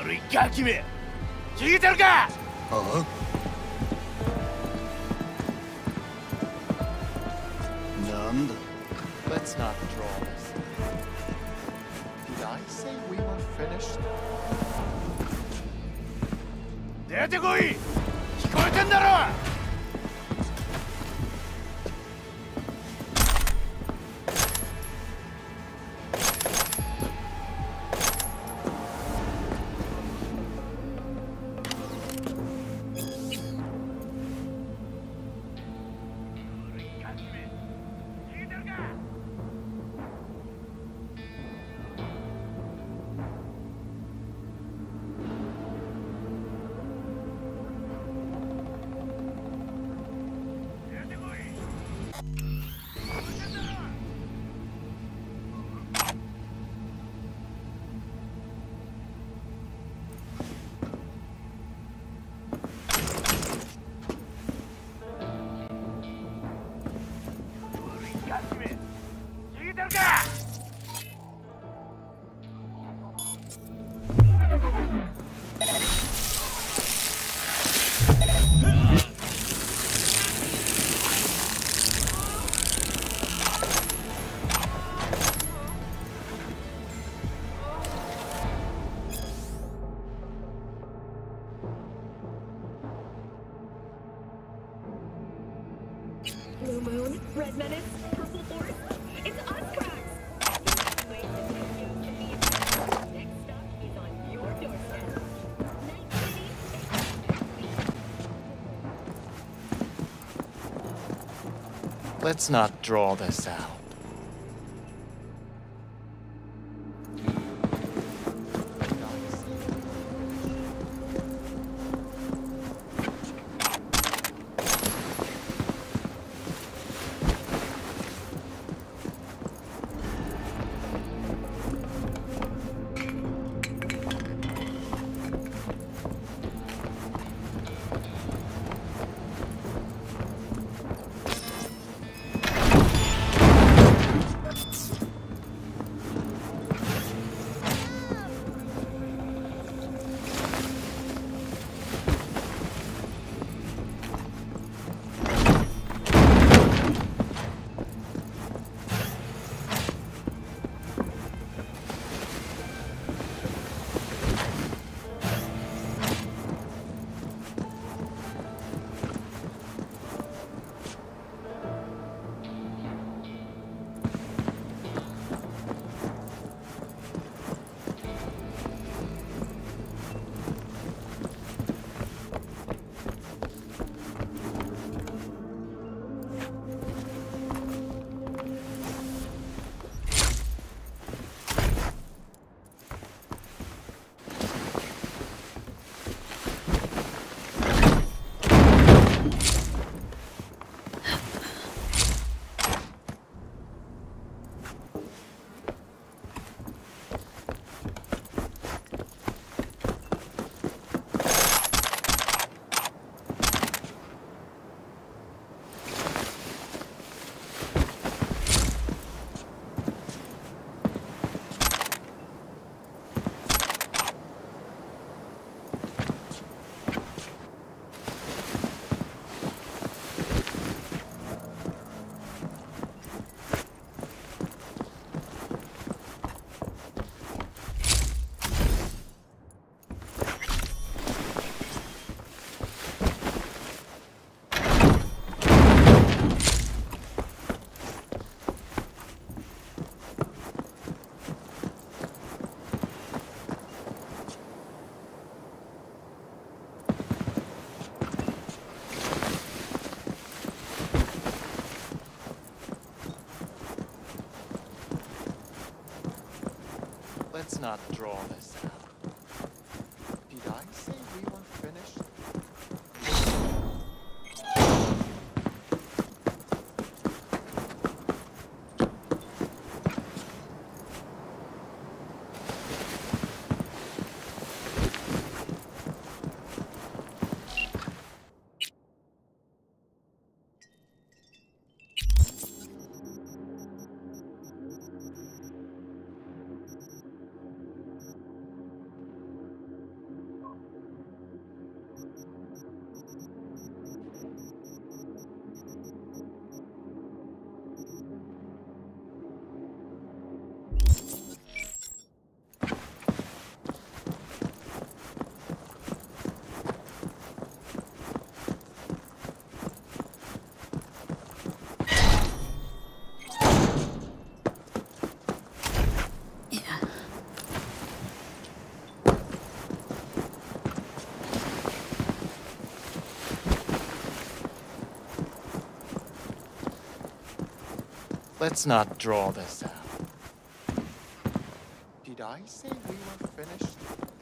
悪いガキめ、聞いてるか。 ああ、なんだ。 Let's not draw this. Did I say we were finished? 出てこい。聞こえてんだろ。 Blue Moon, Red Menace, Purple Force. It's us, Cracks! Wait until you can be next stop is on your doorstep. Night City. Let's not draw this out. Let's not draw this out. Did I say we were finished? Let's not draw this out. Did I say we were finished?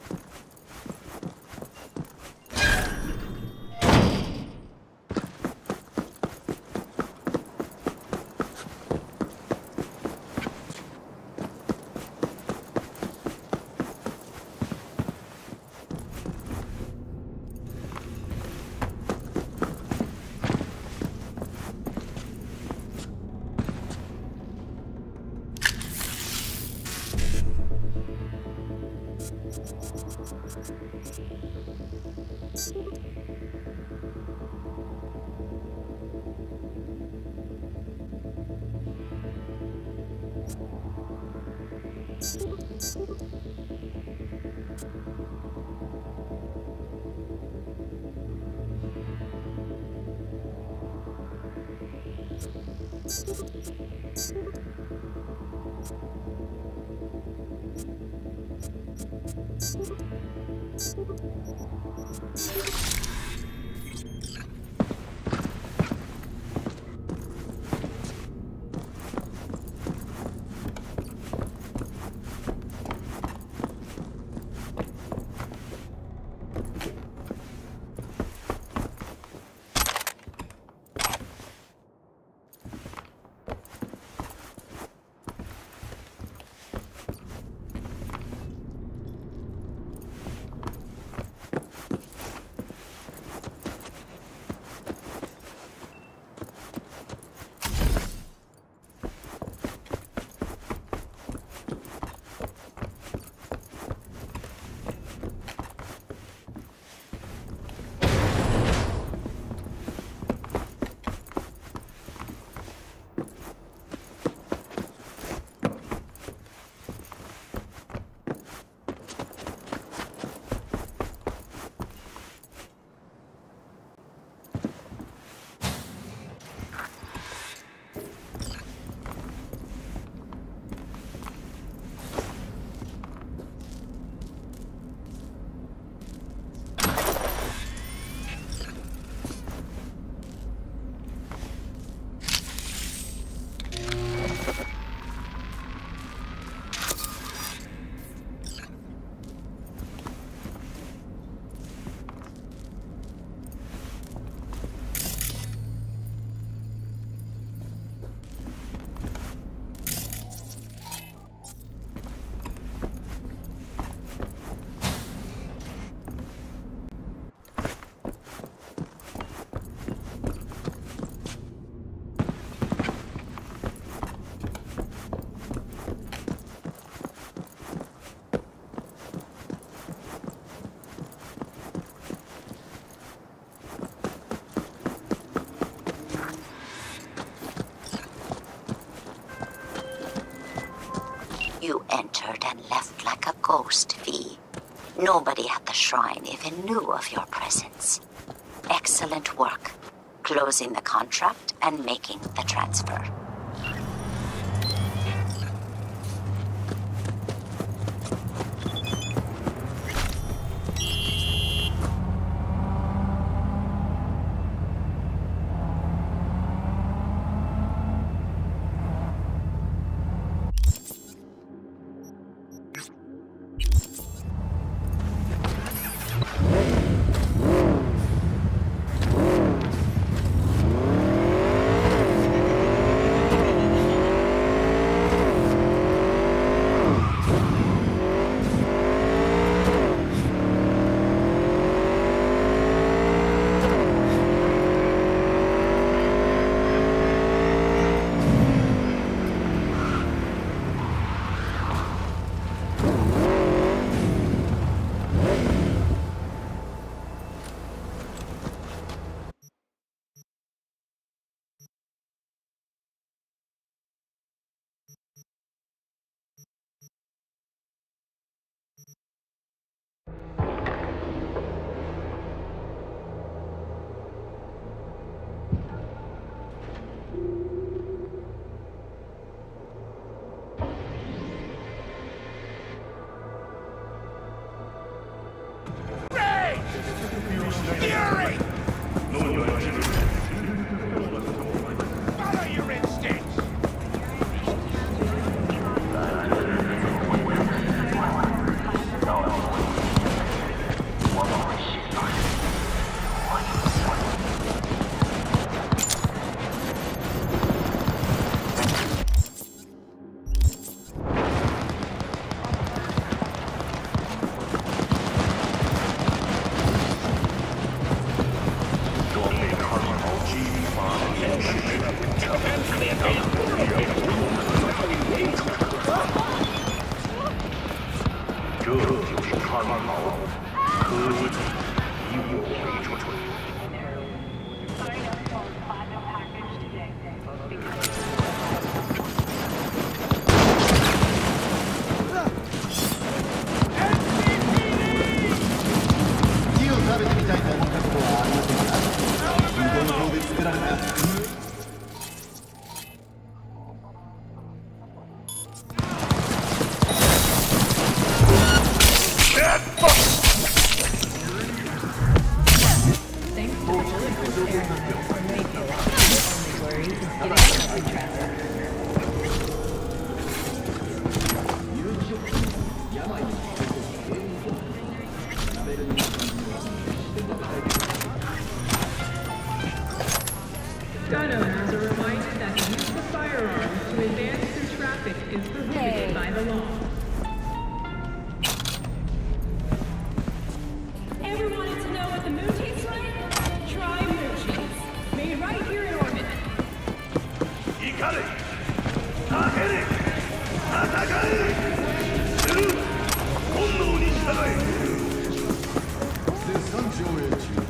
You entered and left like a ghost, V. Nobody at the shrine even knew of your presence. Excellent work, closing the contract and making the transfer. Fury! Follow your instincts! 就是康豪，科技以我为主。 木を食べてみたいと思ったことはありませんか？向こうの方で作られた。 Gun owners are reminded that the use of firearms to advance through traffic is prohibited by the law. Ever wanted to know what the moon tastes like? Try moon cheese. Made right here in orbit. 怒れ叫れ戦え本能に従え絶賛上映中。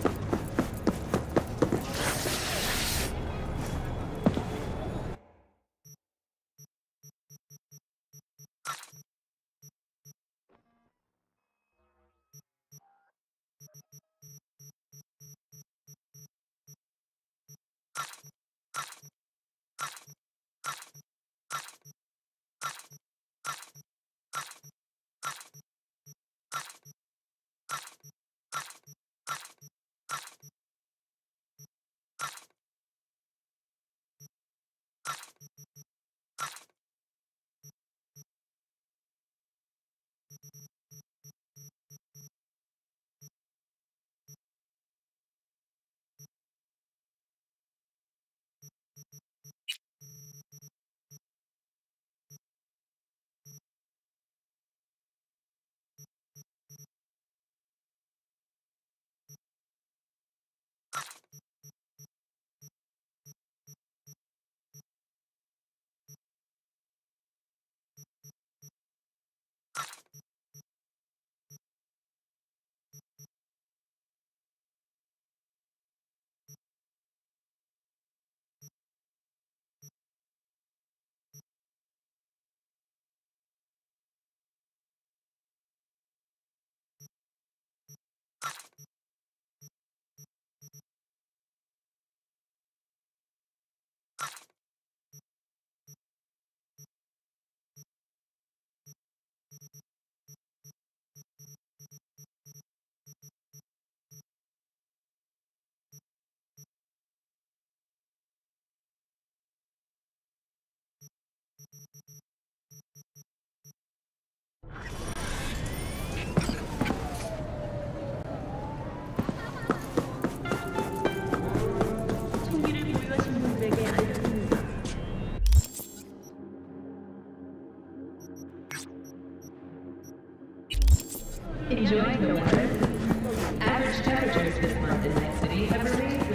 총기를 보유하신 분들에게 알려드립니다. Enjoying the weather? Average temperatures this month in Night City have remained